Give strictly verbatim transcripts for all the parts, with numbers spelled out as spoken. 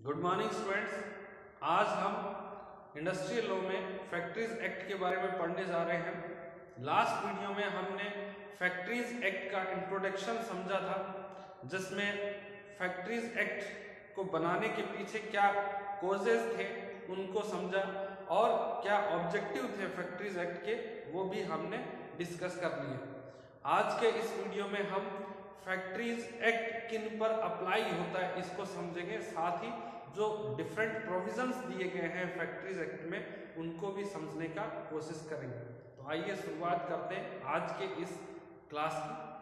Good morning students. आज हम industrial law में फैक्ट्रीज एक्ट के बारे में पढ़ने जा रहे हैं। लास्ट वीडियो में हमने फैक्ट्रीज एक्ट का इंट्रोडक्शन समझा था, जिसमें फैक्ट्रीज एक्ट को बनाने के पीछे क्या कॉजेज थे उनको समझा और क्या ऑब्जेक्टिव थे फैक्ट्रीज एक्ट के, वो भी हमने डिस्कस कर लिए। आज के इस वीडियो में हम फैक्ट्रीज एक्ट किन पर अप्लाई होता है इसको समझेंगे, साथ ही जो डिफरेंट प्रोविजंस दिए गए हैं फैक्ट्रीज एक्ट में उनको भी समझने का कोशिश करेंगे। तो आइए शुरुआत करते हैं आज के इस क्लास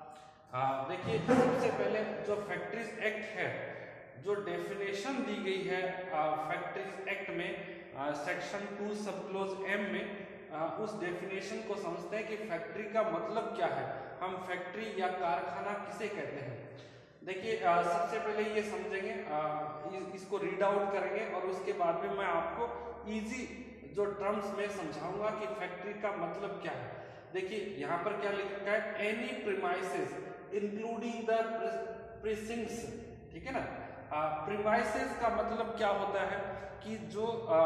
की। देखिए, सबसे पहले जो फैक्ट्रीज एक्ट है, जो डेफिनेशन दी गई है फैक्ट्रीज एक्ट में section two sub clause M में, आ, उस डेफिनेशन को समझते हैं कि फैक्ट्री का मतलब क्या है, हम फैक्ट्री या कारखाना किसे कहते हैं। देखिए, सबसे पहले ये समझेंगे, आ, इस, इसको रीड आउट करेंगे और उसके बाद में मैं आपको इजी जो टर्म्स में समझाऊंगा कि फैक्ट्री का मतलब क्या है। देखिए यहाँ पर क्या लिखा है, any premises including the precincts, ठीक है ना। प्रीमाइसेस का मतलब क्या होता है कि जो आ,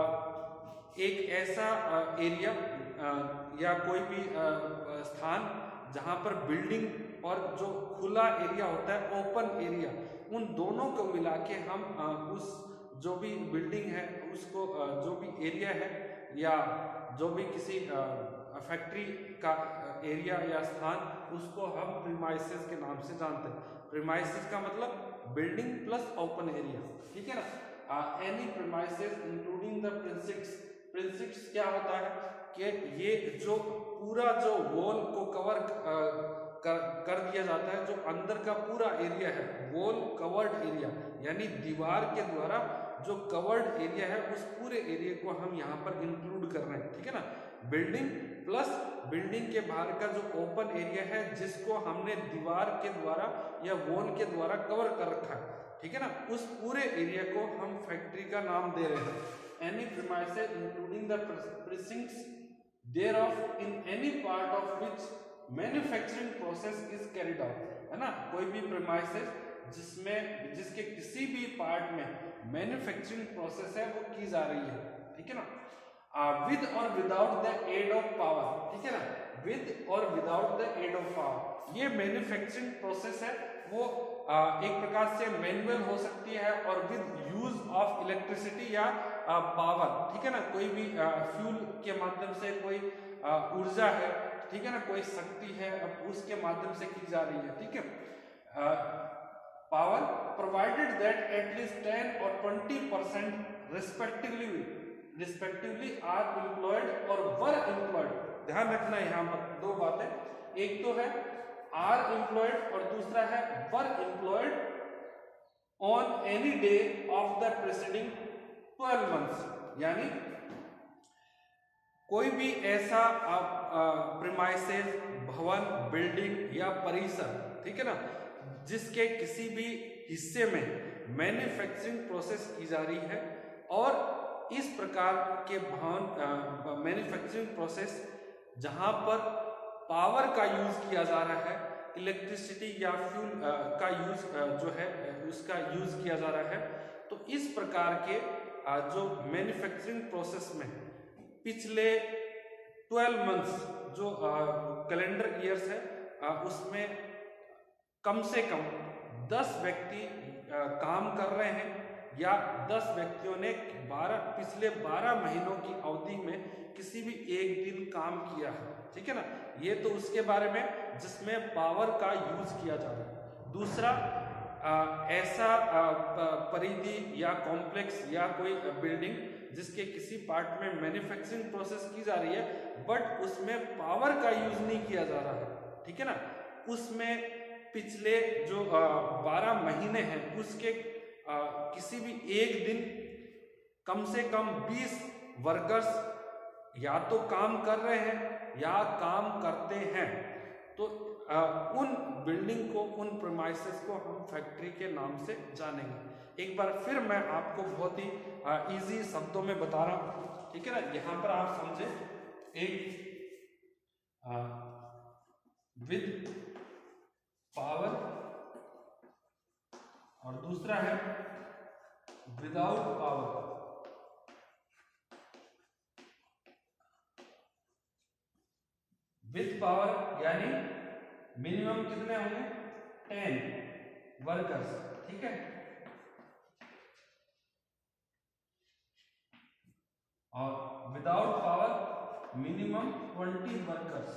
एक ऐसा एरिया या कोई भी स्थान जहां पर बिल्डिंग और जो खुला एरिया होता है, ओपन एरिया, उन दोनों को मिला के हम उस जो भी बिल्डिंग है उसको, जो भी एरिया है या जो भी किसी फैक्ट्री का एरिया या स्थान, उसको हम प्रीमाइसेस के नाम से जानते हैं। प्रीमाइसेस का मतलब बिल्डिंग प्लस ओपन एरिया, ठीक है ना। Any premises including the precincts. Precincts क्या होता है कि ये जो पूरा जो वॉल को कवर कर, कर दिया जाता है, जो अंदर का पूरा एरिया है, वॉल कवर्ड एरिया, यानी दीवार के द्वारा जो कवर्ड एरिया है, उस पूरे एरिया को हम यहाँ पर इंक्लूड कर रहे हैं, ठीक है ना। बिल्डिंग प्लस बिल्डिंग के बाहर का जो ओपन एरिया है, जिसको हमने दीवार के द्वारा या वॉल के द्वारा कवर कर रखा है, ठीक है ना, उस पूरे एरिया को हम फैक्ट्री का नाम दे रहे हैं। Any premises including the precincts thereof in any part of which manufacturing process is carried out, है ना। कोई भी premises जिसमें जिसके किसी भी पार्ट में मैन्युफैक्चरिंग प्रोसेस है वो की जा रही है, ठीक है ना। विद और without the aid of power, ठीक है ना, विद और without the aid of power. ये मैन्युफैक्चरिंग प्रोसेस है वो आ, एक प्रकार से मैनुअल हो सकती है और विद यूज ऑफ इलेक्ट्रिसिटी या पावर, ठीक है ना। कोई भी फ्यूल के माध्यम से कोई आ, ऊर्जा है, ठीक है ना, कोई शक्ति है, अब उसके माध्यम से की जा रही है, ठीक है। Power provided that at least ten और twenty percent respectively respectively are employed और वर एम्प्लॉयड। ध्यान रखना है यहाँ पर दो बातें, एक तो है आर एम्प्लॉयड और दूसरा है were employed on any day of the preceding twelve months. यानी कोई भी ऐसा प्रीमाइसेस, भवन, बिल्डिंग या परिसर, ठीक है ना, जिसके किसी भी हिस्से में मैन्युफैक्चरिंग प्रोसेस की जा रही है और इस प्रकार के भवन मैन्युफैक्चरिंग प्रोसेस जहां पर पावर का यूज किया जा रहा है, इलेक्ट्रिसिटी या फ्यूल का यूज जो है उसका यूज किया जा रहा है, तो इस प्रकार के जो मैन्युफैक्चरिंग प्रोसेस में पिछले ट्वेल्व मंथ्स जो कैलेंडर ईयर्स है उसमें कम से कम दस व्यक्ति काम कर रहे हैं या दस व्यक्तियों ने बारह पिछले बारह महीनों की अवधि में किसी भी एक दिन काम किया है, ठीक है ना। ये तो उसके बारे में जिसमें पावर का यूज किया जा रहा है। दूसरा, आ, ऐसा परिधि या कॉम्प्लेक्स या कोई बिल्डिंग जिसके किसी पार्ट में मैन्युफैक्चरिंग प्रोसेस की जा रही है बट उसमें पावर का यूज नहीं किया जा रहा है, ठीक है ना। उसमें पिछले जो बारह महीने हैं उसके आ, किसी भी एक दिन कम से कम बीस वर्कर्स या तो काम कर रहे हैं या काम करते हैं, तो आ, उन बिल्डिंग को, उन प्रीमाइसेस को हम फैक्ट्री के नाम से जानेंगे। एक बार फिर मैं आपको बहुत ही इजी शब्दों में बता रहा हूं, ठीक है ना। यहां पर आप समझे, एक विद पावर और दूसरा है विदाउट पावर, विथ पावर यानी मिनिमम कितने होंगे, टेन वर्कर्स, ठीक है। और without power minimum twenty workers.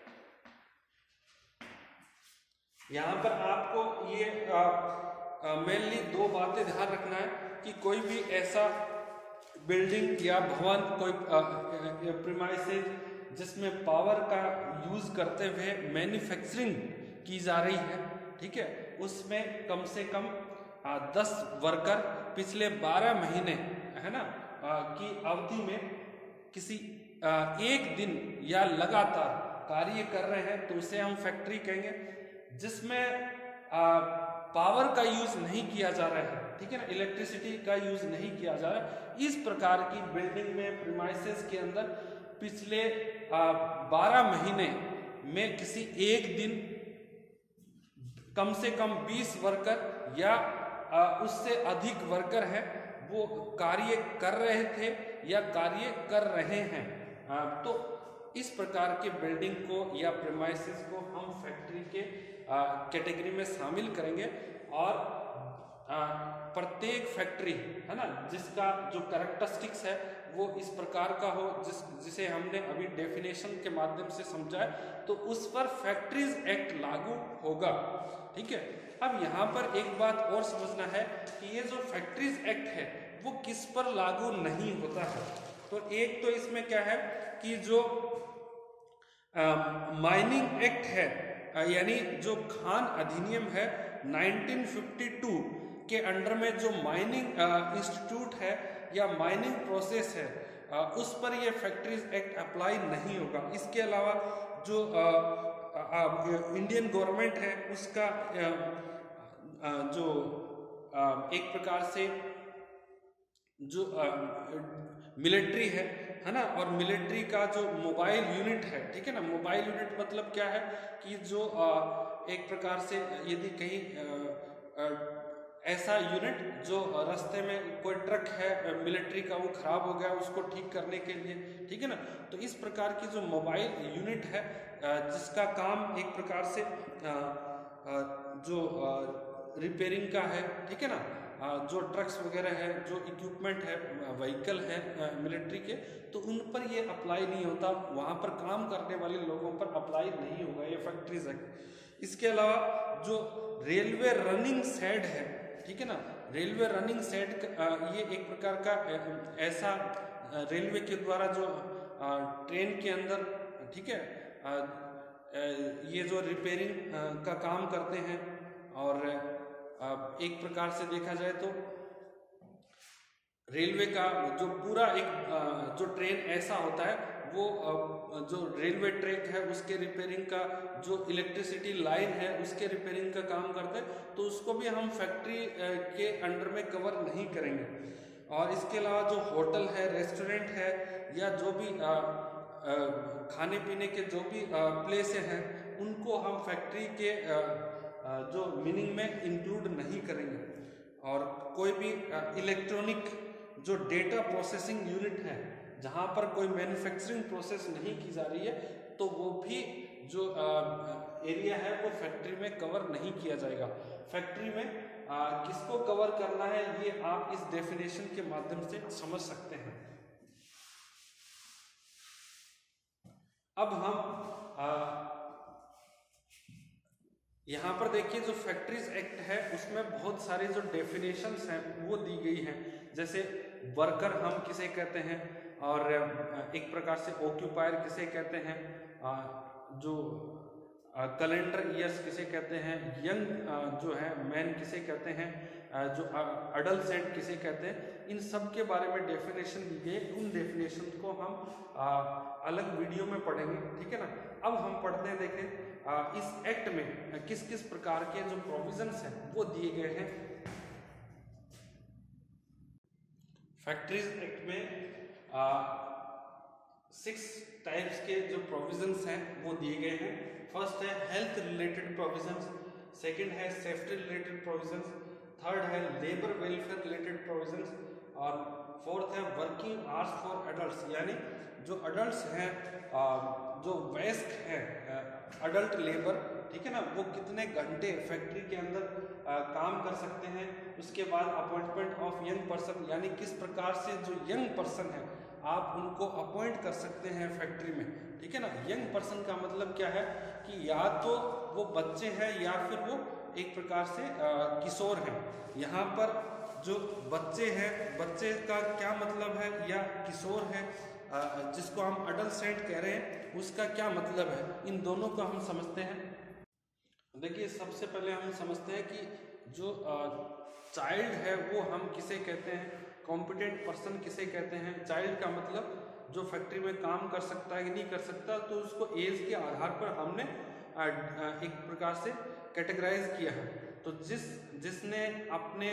यहां पर आपको ये मेनली दो बातें ध्यान रखना है कि कोई भी ऐसा बिल्डिंग या भवन, कोई प्रीमाइसेस जिसमें पावर का यूज करते हुए मैन्युफैक्चरिंग की जा रही है, ठीक है, उसमें कम से कम आ, दस वर्कर पिछले बारह महीने, है ना, आ, की अवधि में किसी आ, एक दिन या लगातार कार्य कर रहे हैं तो उसे हम फैक्ट्री कहेंगे। जिसमें पावर का यूज नहीं किया जा रहा है, ठीक है ना, इलेक्ट्रिसिटी का यूज नहीं किया जा रहा है, इस प्रकार की बिल्डिंग में प्रीमाइसेस के अंदर पिछले बारह महीने में किसी एक दिन कम से कम बीस वर्कर या आ, उससे अधिक वर्कर है वो कार्य कर रहे थे या कार्य कर रहे हैं, आ, तो इस प्रकार के बिल्डिंग को या प्रीमाइसेस को हम फैक्ट्री के कैटेगरी में शामिल करेंगे। और प्रत्येक फैक्ट्री, है ना, जिसका जो कैरेक्टरिस्टिक्स है वो इस प्रकार का हो, जिस जिसे हमने अभी डेफिनेशन के माध्यम से समझा है, तो उस पर फैक्ट्रीज एक्ट लागू होगा, ठीक है। अब यहाँ पर एक बात और समझना है कि ये जो फैक्ट्रीज एक्ट है वो किस पर लागू नहीं होता है। तो एक तो इसमें क्या है कि जो माइनिंग एक्ट है, यानी जो खान अधिनियम है नाइनटीन फिफ्टी टू के अंडर में जो माइनिंग इंस्टीट्यूट है या माइनिंग प्रोसेस है, आ, उस पर ये फैक्ट्रीज एक्ट अप्लाई नहीं होगा। इसके अलावा जो आ, आ, इंडियन गवर्नमेंट है उसका आ, आ, जो आ, एक प्रकार से जो मिलिट्री है है ना, और मिलिट्री का जो मोबाइल यूनिट है, ठीक है ना, मोबाइल यूनिट मतलब क्या है कि जो आ, एक प्रकार से यदि कहीं आ, आ, ऐसा यूनिट जो रास्ते में कोई ट्रक है मिलिट्री का वो खराब हो गया उसको ठीक करने के लिए, ठीक है ना, तो इस प्रकार की जो मोबाइल यूनिट है जिसका काम एक प्रकार से जो रिपेयरिंग का है, ठीक है ना, जो ट्रक्स वगैरह है, जो इक्विपमेंट है, व्हीकल है मिलिट्री के, तो उन पर ये अप्लाई नहीं होता, वहाँ पर काम करने वाले लोगों पर अप्लाई नहीं होगा ये फैक्ट्रीज एक्ट। इसके अलावा जो रेलवे रनिंग शेड है, ठीक है ना, रेलवे रनिंग शेड ये एक प्रकार का ऐसा रेलवे के द्वारा जो ट्रेन के अंदर, ठीक है, ये जो रिपेयरिंग का काम करते हैं, और एक प्रकार से देखा जाए तो रेलवे का जो पूरा एक जो ट्रेन ऐसा होता है वो जो रेलवे ट्रैक है उसके रिपेयरिंग का, जो इलेक्ट्रिसिटी लाइन है उसके रिपेयरिंग का काम करते हैं, तो उसको भी हम फैक्ट्री के अंडर में कवर नहीं करेंगे। और इसके अलावा जो होटल है, रेस्टोरेंट है, या जो भी आ, आ, खाने पीने के जो भी प्लेस हैं उनको हम फैक्ट्री के आ, आ, जो मीनिंग में इंक्लूड नहीं करेंगे। और कोई भी इलेक्ट्रॉनिक जो डेटा प्रोसेसिंग यूनिट है जहाँ पर कोई मैन्युफैक्चरिंग प्रोसेस नहीं की जा रही है तो वो भी जो एरिया है वो फैक्ट्री में कवर नहीं किया जाएगा। फैक्ट्री में आ, किसको कवर करना है ये आप इस डेफिनेशन के माध्यम से समझ सकते हैं। अब हम आ, यहाँ पर देखिए जो फैक्ट्रीज एक्ट है उसमें बहुत सारे जो डेफिनेशंस हैं वो दी गई हैं, जैसे वर्कर हम किसे कहते हैं, और एक प्रकार से ऑक्यूपायर किसे कहते हैं, जो कैलेंडर ईयर्स किसे कहते हैं, यंग जो है मैन किसे कहते हैं, जो अडल्ट किसे कहते हैं, इन सब के बारे में डेफिनेशन दी गई। उन डेफिनेशन को हम आ, अलग वीडियो में पढ़ेंगे, ठीक है ना। अब हम पढ़ते हैं, देखें आ, इस एक्ट में किस किस प्रकार के जो प्रोविजंस हैं वो दिए गए हैं। फैक्ट्रीज एक्ट में आ, सिक्स टाइप्स के जो प्रोविजंस हैं वो दिए गए हैं। फर्स्ट है हेल्थ रिलेटेड प्रोविजंस, सेकंड है सेफ्टी रिलेटेड प्रोविजंस, थर्ड है लेबर वेलफेयर रिलेटेड प्रोविजंस, और फोर्थ है वर्किंग आवर्स फॉर एडल्ट्स, यानी जो अडल्ट हैं, जो वयस्क हैं, अडल्ट लेबर, ठीक है ना, वो कितने घंटे फैक्ट्री के अंदर आ, काम कर सकते हैं। उसके बाद अपॉइंटमेंट ऑफ यंग पर्सन, यानी किस प्रकार से जो यंग पर्सन है आप उनको अपॉइंट कर सकते हैं फैक्ट्री में, ठीक है ना। यंग पर्सन का मतलब क्या है कि या तो वो बच्चे हैं या फिर वो एक प्रकार से आ, किशोर हैं। यहाँ पर जो बच्चे हैं, बच्चे का क्या मतलब है, या किशोर है जिसको हम अडल्सेंट कह रहे हैं, उसका क्या मतलब है, इन दोनों को हम समझते हैं। देखिए सबसे पहले हम समझते हैं कि जो चाइल्ड है वो हम किसे कहते हैं, कॉम्पिटेंट पर्सन किसे कहते हैं। चाइल्ड का मतलब जो फैक्ट्री में काम कर सकता है कि नहीं कर सकता, तो उसको एज के आधार पर हमने एक प्रकार से कैटेगराइज किया है। तो जिस जिसने अपने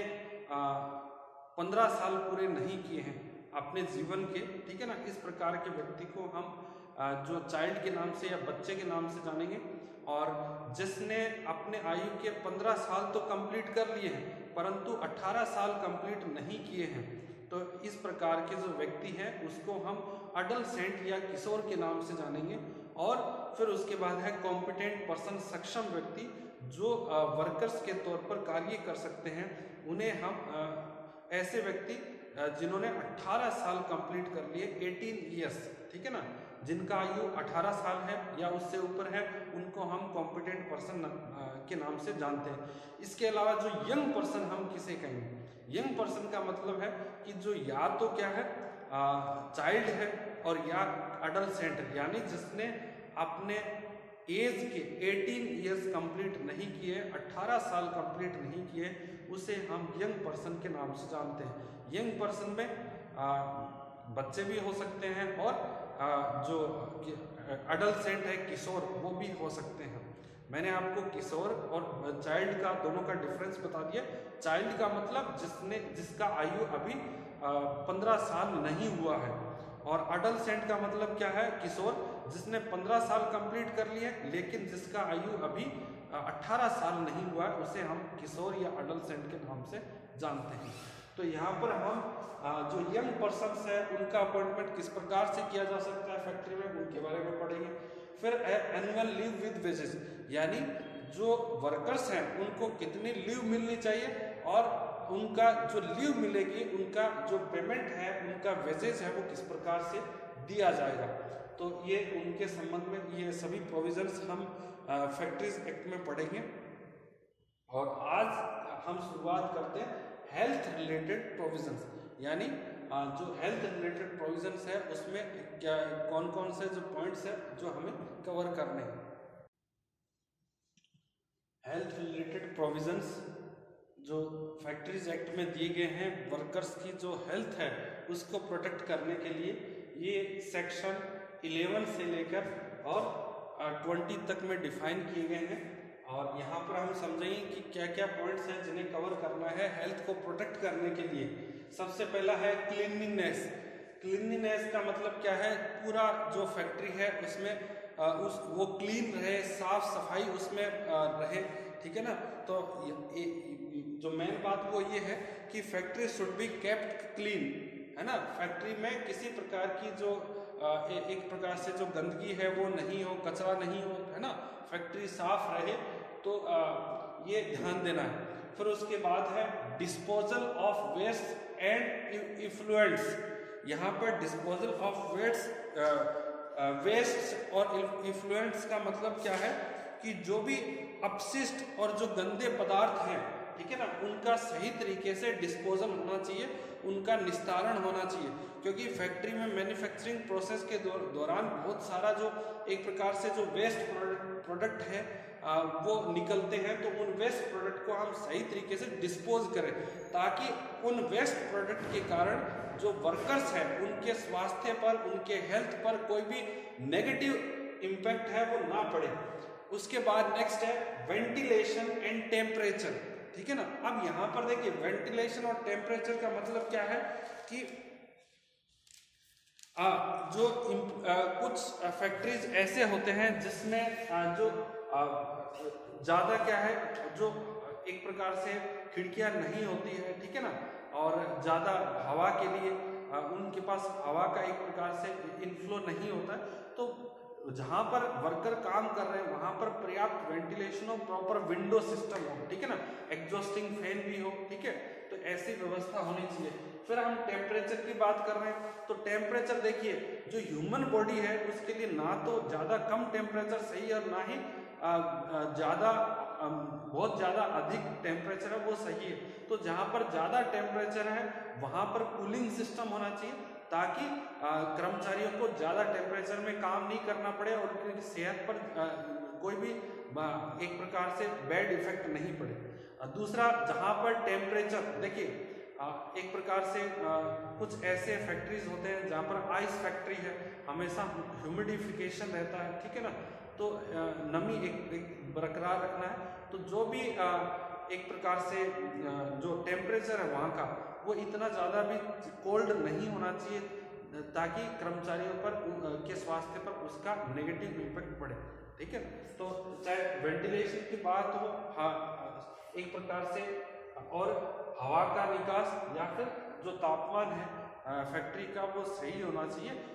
पंद्रह साल पूरे नहीं किए हैं अपने जीवन के, ठीक है ना, इस प्रकार के व्यक्ति को हम जो चाइल्ड के नाम से या बच्चे के नाम से जानेंगे। और जिसने अपने आयु के पंद्रह साल तो कंप्लीट कर लिए हैं परंतु अठारह साल कंप्लीट नहीं किए हैं, तो इस प्रकार के जो व्यक्ति हैं उसको हम अडल्सेंट या किशोर के नाम से जानेंगे। और फिर उसके बाद है कॉम्पिटेंट पर्सन, सक्षम व्यक्ति जो वर्कर्स के तौर पर कार्य कर सकते हैं, उन्हें हम आ, ऐसे व्यक्ति जिन्होंने अठारह साल कंप्लीट कर लिए, अठारह इयर्स, ठीक है ना, जिनका आयु अठारह साल है या उससे ऊपर है, उनको हम कॉम्पिटेंट पर्सन के नाम से जानते हैं। इसके अलावा जो यंग पर्सन हम किसे कहेंगे, यंग पर्सन का मतलब है कि जो या तो क्या है चाइल्ड है और या अडल्सेंट है, यानी जिसने अपने एज के अठारह इयर्स कंप्लीट नहीं किए, अठारह साल कंप्लीट नहीं किए, उसे हम यंग पर्सन के नाम से जानते हैं। यंग पर्सन में आ, बच्चे भी हो सकते हैं और आ, जो अडल्सेंट है, किशोर, वो भी हो सकते हैं। मैंने आपको किशोर और चाइल्ड का दोनों का डिफरेंस बता दिया। चाइल्ड का मतलब जिसने जिसका आयु अभी पंद्रह साल नहीं हुआ है, और अडल्सेंट का मतलब क्या है, किशोर, जिसने पंद्रह साल कंप्लीट कर लिए लेकिन जिसका आयु अभी अठारह साल नहीं हुआ है, उसे हम किशोर या अडल्सेंट के नाम से जानते हैं। तो यहाँ पर हम जो यंग पर्सन्स है उनका अपॉइंटमेंट किस प्रकार से किया जा सकता है फैक्ट्री में, उनके बारे में पढ़ेंगे। फिर एनुअल लीव विद वेजेस, यानी जो वर्कर्स हैं उनको कितनी लीव मिलनी चाहिए और उनका जो लीव मिलेगी, उनका जो पेमेंट है, उनका वेजेस है, वो किस प्रकार से दिया जाएगा। तो ये उनके संबंध में ये सभी प्रोविजंस हम फैक्ट्रीज एक्ट में पढ़ेंगे। और आज हम शुरुआत करते हैं हेल्थ रिलेटेड प्रोविजंस, यानी जो हेल्थ रिलेटेड प्रोविजंस है उसमें क्या कौन कौन से जो पॉइंट्स है जो हमें कवर करने हैं। हेल्थ रिलेटेड प्रोविजंस जो फैक्ट्रीज एक्ट में दिए गए हैं, वर्कर्स की जो हेल्थ है उसको प्रोटेक्ट करने के लिए, ये सेक्शन इलेवन से लेकर और ट्वेंटी तक में डिफाइन किए गए हैं। और यहाँ पर हम समझेंगे कि क्या क्या पॉइंट्स हैं जिन्हें कवर करना है हेल्थ को प्रोटेक्ट करने के लिए। सबसे पहला है क्लीनलीनेस। क्लीनलीनेस का मतलब क्या है, पूरा जो फैक्ट्री है उसमें आ, उस वो क्लीन रहे, साफ सफाई उसमें आ, रहे, ठीक है ना। तो ये, ये, जो मेन बात वो ये है कि factory should be kept clean, है ना। फैक्ट्री में किसी प्रकार की जो आ, ए, एक प्रकार से जो गंदगी है वो नहीं हो, कचरा नहीं हो, है ना, फैक्ट्री साफ रहे, तो आ, ये ध्यान देना है। फिर उसके बाद है disposal of waste and effluents. यहाँ पर डिस्पोजल ऑफ वेस्ट वेस्ट और इफ्लुएंट्स का मतलब क्या है कि जो भी अपशिष्ट और जो गंदे पदार्थ हैं, ठीक है ना, उनका सही तरीके से डिस्पोजल होना चाहिए, उनका निस्तारण होना चाहिए। क्योंकि फैक्ट्री में मैन्युफैक्चरिंग प्रोसेस के दौरान बहुत सारा जो एक प्रकार से जो वेस्ट प्रोडक्ट है आ, वो निकलते हैं, तो उन वेस्ट प्रोडक्ट को हम सही तरीके से डिस्पोज करें, ताकि उन वेस्ट प्रोडक्ट के कारण जो वर्कर्स हैं उनके स्वास्थ्य पर, उनके हेल्थ पर कोई भी नेगेटिव इम्पैक्ट है वो ना पड़े। उसके बाद नेक्स्ट है वेंटिलेशन एंड टेम्परेचर, ठीक है ना। अब यहाँ पर देखिए वेंटिलेशन और टेम्परेचर का मतलब क्या है कि आ, जो आ, कुछ फैक्ट्रीज ऐसे होते हैं जिसमें आ, जो ज़्यादा क्या है, जो एक प्रकार से खिड़कियां नहीं होती है, ठीक है ना, और ज़्यादा हवा के लिए आ, उनके पास हवा का एक प्रकार से इनफ्लो नहीं होता है, तो जहाँ पर वर्कर काम कर रहे हैं वहाँ पर पर्याप्त वेंटिलेशन हो, प्रॉपर विंडो सिस्टम हो, ठीक है ना, एग्जॉस्टिंग फैन भी हो, ठीक है, तो ऐसी व्यवस्था होनी चाहिए। फिर हम टेम्परेचर की बात कर रहे हैं, तो टेम्परेचर देखिए जो ह्यूमन बॉडी है उसके लिए ना तो ज़्यादा कम टेम्परेचर सही और ना ही ज़्यादा बहुत ज़्यादा अधिक टेम्परेचर है वो सही है। तो जहाँ पर ज़्यादा टेम्परेचर है वहाँ पर कूलिंग सिस्टम होना चाहिए, ताकि कर्मचारियों को ज़्यादा टेम्परेचर में काम नहीं करना पड़े और उनकी सेहत पर आ, कोई भी आ, एक प्रकार से बैड इफेक्ट नहीं पड़े। आ, दूसरा, जहाँ पर टेम्परेचर देखिए एक प्रकार से आ, कुछ ऐसे फैक्ट्रीज होते हैं जहाँ पर आइस फैक्ट्री है, हमेशा ह्यूमिडिफिकेशन रहता है, ठीक है ना, तो आ, नमी एक, एक बरकरार रखना है। तो जो भी आ, एक प्रकार से आ, जो टेम्परेचर है वहाँ का वो इतना ज़्यादा भी कोल्ड नहीं होना चाहिए, ताकि कर्मचारियों पर के स्वास्थ्य पर उसका नेगेटिव इम्पैक्ट पड़े, ठीक है। तो चाहे वेंटिलेशन की बात हो, हाँ, एक प्रकार से, और हवा का निकास या फिर जो तापमान है फैक्ट्री का वो सही होना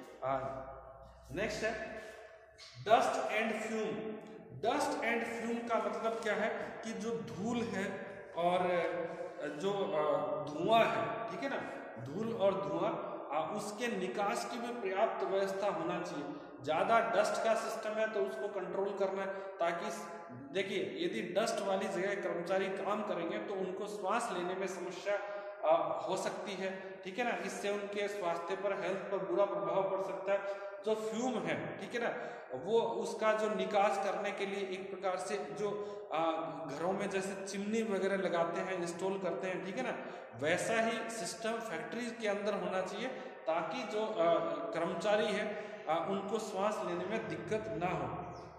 चाहिए। नेक्स्ट है dust and fume. Dust and fume का मतलब क्या है कि जो धूल है और जो धुआं है, ठीक है ना, धूल और धुआं, उसके निकास की भी पर्याप्त व्यवस्था होना चाहिए। ज़्यादा डस्ट का सिस्टम है तो उसको कंट्रोल करना है, ताकि देखिए यदि डस्ट वाली जगह कर्मचारी काम करेंगे तो उनको श्वास लेने में समस्या आ, हो सकती है, ठीक है ना, इससे उनके स्वास्थ्य पर, हेल्थ पर बुरा प्रभाव पड़ सकता है। जो फ्यूम है, ठीक है ना, वो उसका जो निकास करने के लिए एक प्रकार से जो आ, घरों में जैसे चिमनी वगैरह लगाते हैं, इंस्टॉल करते हैं, ठीक है ना, वैसा ही सिस्टम फैक्ट्री के अंदर होना चाहिए, ताकि जो कर्मचारी है आ, उनको श्वास लेने में दिक्कत ना हो।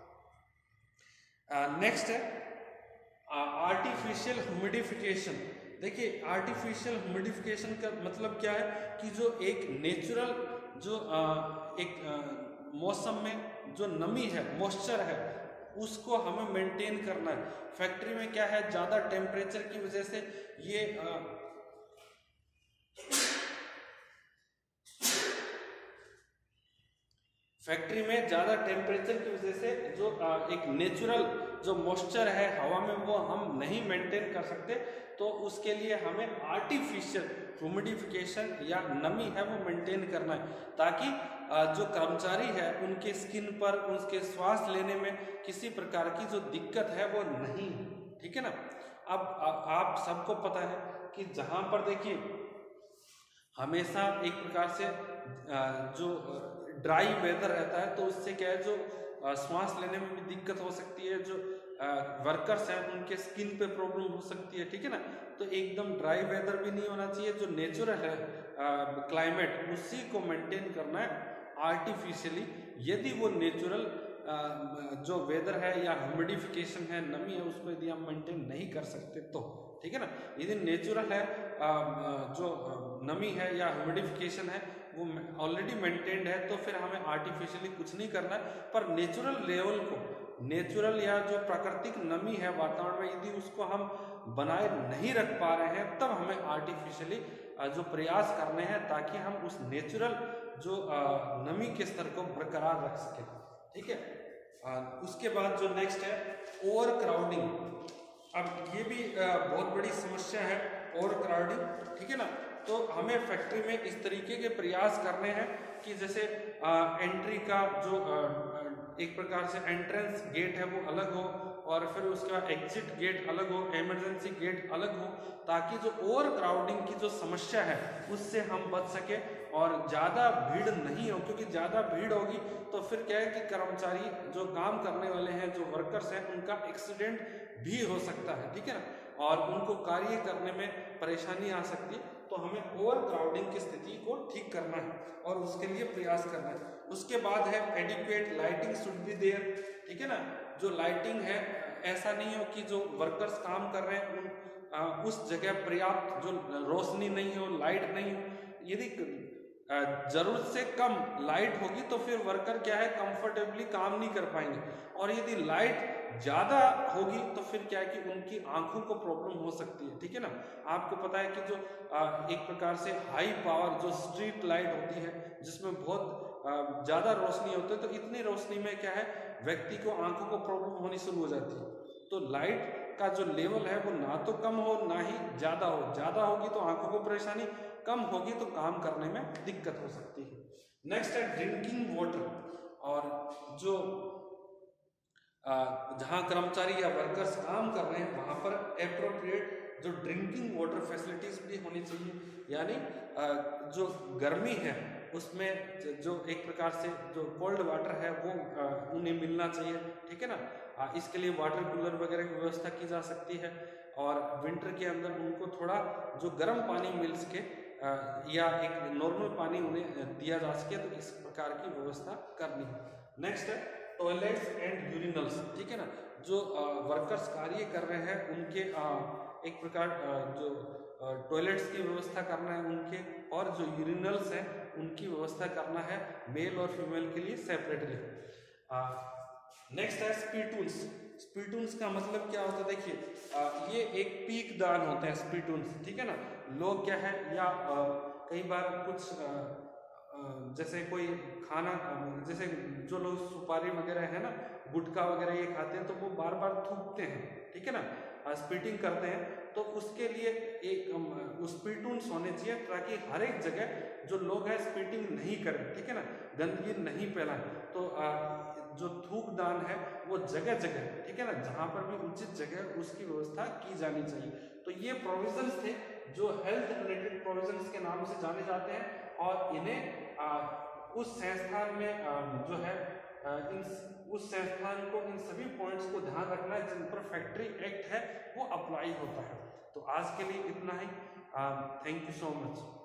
नेक्स्ट है आर्टिफिशियल ह्यूमिडिफिकेशन। देखिए आर्टिफिशियल ह्यूमिडिफिकेशन का मतलब क्या है कि जो एक नेचुरल जो आ, एक आ, मौसम में जो नमी है, मॉइस्चर है, उसको हमें मेंटेन करना है। फैक्ट्री में क्या है, ज़्यादा टेम्परेचर की वजह से ये आ, फैक्ट्री में ज़्यादा टेम्परेचर की वजह से जो आ, एक नेचुरल जो मॉइस्चर है हवा में वो हम नहीं मेंटेन कर सकते, तो उसके लिए हमें आर्टिफिशियल ह्यूमिडिफिकेशन या नमी है वो मेंटेन करना है, ताकि आ, जो कर्मचारी है उनके स्किन पर, उनके श्वास लेने में किसी प्रकार की जो दिक्कत है वो नहीं, ठीक है ना। अब आ, आप सबको पता है कि जहाँ पर देखिए हमेशा एक प्रकार से आ, जो ड्राई वेदर रहता है तो उससे क्या है, जो श्वास लेने में भी दिक्कत हो सकती है, जो वर्कर्स हैं उनके स्किन पे प्रॉब्लम हो सकती है, ठीक है ना। तो एकदम ड्राई वेदर भी नहीं होना चाहिए, जो नेचुरल है क्लाइमेट उसी को मेंटेन करना है आर्टिफिशियली। यदि वो नेचुरल जो वेदर है या ह्यूमिडिफिकेशन है, नमी है, उसको यदि हम मेंटेन नहीं कर सकते तो, ठीक है ना। यदि नेचुरल है जो नमी है या ह्यूमिडिफिकेशन है वो ऑलरेडी मेंटेन्ड है तो फिर हमें आर्टिफिशियली कुछ नहीं करना है, पर नेचुरल लेवल को, नेचुरल या जो प्राकृतिक नमी है वातावरण में, यदि उसको हम बनाए नहीं रख पा रहे हैं तब हमें आर्टिफिशियली जो प्रयास करने हैं ताकि हम उस नेचुरल जो नमी के स्तर को बरकरार रख सकें, ठीक है। उसके बाद जो नेक्स्ट है ओवर क्राउडिंग। अब ये भी बहुत बड़ी समस्या है ओवर क्राउडिंग, ठीक है ना। तो हमें फैक्ट्री में इस तरीके के प्रयास करने हैं कि जैसे आ, एंट्री का जो आ, एक प्रकार से एंट्रेंस गेट है वो अलग हो और फिर उसका एग्जिट गेट अलग हो, इमरजेंसी गेट अलग हो, ताकि जो ओवर क्राउडिंग की जो समस्या है उससे हम बच सके और ज़्यादा भीड़ नहीं हो, क्योंकि ज़्यादा भीड़ होगी तो फिर क्या है कि कर्मचारी जो काम करने वाले हैं, जो वर्कर्स हैं, उनका एक्सीडेंट भी हो सकता है, ठीक है ना, और उनको कार्य करने में परेशानी आ सकती है। तो हमें ओवर क्राउडिंग की स्थिति को ठीक करना है और उसके लिए प्रयास करना है। उसके बाद है adequate lighting should be there, ठीक है ना। जो लाइटिंग है ऐसा नहीं हो कि जो वर्कर्स काम कर रहे हैं उन आ, उस जगह पर्याप्त जो रोशनी नहीं हो, लाइट नहीं हो। यदि जरूरत से कम लाइट होगी तो फिर वर्कर क्या है कंफर्टेबली काम नहीं कर पाएंगे, और यदि लाइट ज्यादा होगी तो फिर क्या है कि उनकी आंखों को प्रॉब्लम हो सकती है। ठीक है ना, आपको पता है कि जो एक प्रकार से हाई पावर जो स्ट्रीट लाइट होती है जिसमें बहुत ज्यादा रोशनी होती है, तो इतनी रोशनी में क्या है व्यक्ति को आंखों को प्रॉब्लम होनी शुरू हो जाती है। तो लाइट का जो लेवल है वो ना तो कम हो ना ही ज्यादा हो, ज्यादा होगी तो आंखों को परेशानी, कम होगी तो काम करने में दिक्कत हो सकती है। नेक्स्ट है ड्रिंकिंग वाटर, और जो जहां कर्मचारी या वर्कर्स काम कर रहे हैं वहां पर एप्रोप्रिएट जो ड्रिंकिंग वाटर फैसिलिटीज भी होनी चाहिए, यानी जो गर्मी है उसमें जो एक प्रकार से जो कोल्ड वाटर है वो उन्हें मिलना चाहिए। ठीक है ना, इसके लिए वाटर कूलर वगैरह की व्यवस्था की जा सकती है, और विंटर के अंदर उनको थोड़ा जो गर्म पानी मिल सके या एक नॉर्मल पानी उन्हें दिया जा सके, तो इस प्रकार की व्यवस्था करनी है। नेक्स्ट है टॉयलेट्स एंड यूरिनल्स। ठीक है ना, जो वर्कर्स कार्य कर रहे हैं उनके आ, एक प्रकार आ, जो टॉयलेट्स की व्यवस्था करना है उनके, और जो यूरिनल्स हैं उनकी व्यवस्था करना है मेल और फीमेल के लिए सेपरेटली। नेक्स्ट है स्पीटूल्स। स्पीटूल्स का मतलब क्या होता है, देखिए ये एक पीक दान होते हैं स्पीटूल्स। ठीक है ना, लोग क्या है या आ, कई बार कुछ आ, जैसे कोई खाना, जैसे जो लोग सुपारी वगैरह है ना, गुटखा वगैरह ये खाते हैं तो वो बार बार थूकते हैं। ठीक है ना, स्पीटिंग करते हैं, तो उसके लिए एक स्पीटूल्स होने चाहिए ताकि हर एक जगह जो लोग हैं स्पीटिंग नहीं करें। ठीक है ना, गंदगी नहीं फैलाएं। तो आ, जो थूक दान है वो जगह जगह, ठीक है ना, जहां पर भी उचित जगह उसकी व्यवस्था की जानी चाहिए। तो ये प्रोविजंस थे जो हेल्थ रिलेटेड प्रोविजंस के नाम से जाने जाते हैं, और इन्हें आ, उस संस्थान में आ, जो है आ, इन उस संस्थान को इन सभी पॉइंट्स को ध्यान रखना है जिन पर फैक्ट्री एक्ट है वो अप्लाई होता है। तो आज के लिए इतना ही। Thank you so much.